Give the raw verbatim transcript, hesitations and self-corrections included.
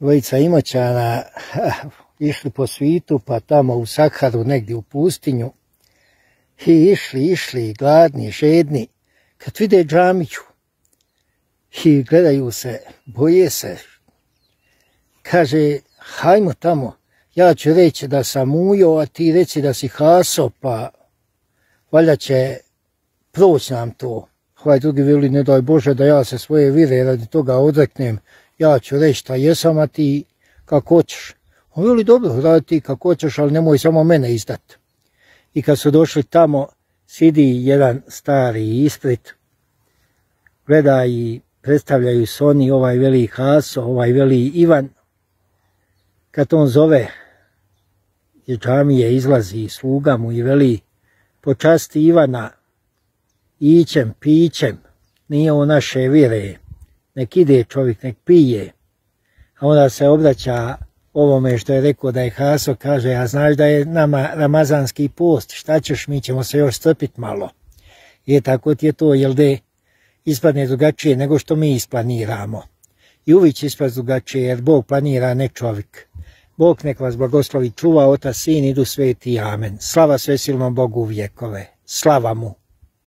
dvojica Imoćana išli po svitu, pa tamo u Saharu, negdje u pustinju, i išli, išli, gladni, žedni, kad vide džamiju i gledaju se, boje se, kaže, hajmo tamo, ja ću reći da sam Ujo, a ti reci da si Haso, pa valjda će proći nam to. Ovaj drugi veli, ne daj Bože da ja se svoje vire radi toga odreknem, ja ću reći šta jesam, a ti kako hoćeš. On veli, dobro, radi ti kako hoćeš, ali nemoj samo mene izdat. I kad su došli tamo, sidi jedan stari ispred, gleda i predstavljaju se oni, ovaj veli Haso, ovaj veli Ivan. Kad on zove, iz džamije izlazi sluga mu i veli, počasti Ivana ićem, pićem, nije on naše vire, nek ide čovjek, nek pije. A onda se obraća ovome što je rekao da je Haso, kaže, a znaš da je nama ramazanski post, šta ćeš, mi ćemo se još strpit malo. I tako ti je to, jel de, ispadne drugačije nego što mi isplaniramo. I uvijek će ispast drugačije, jer Bog planira, ne čovjek. Bog nek vas blagoslovi, čuva, Otac, Sin, idu sveti, amen. Slava svesilnom Bogu u vjekove. Slava mu.